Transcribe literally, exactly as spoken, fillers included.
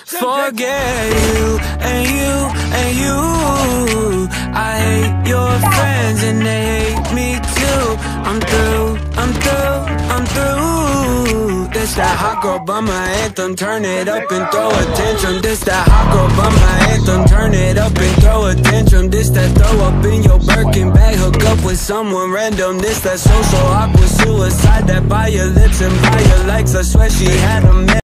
Forget you and you and you. I hate your friends and they hate me too. I'm through, I'm through, I'm through. This that hot girl bummer anthem, turn it up and throw a tantrum. This that hot girl bummer anthem, turn it up and throw a tantrum. This that throw up in your Birkin bag, hook up with someone random. This that social awkward suicide, that by your lips and by your legs. I swear she had a man.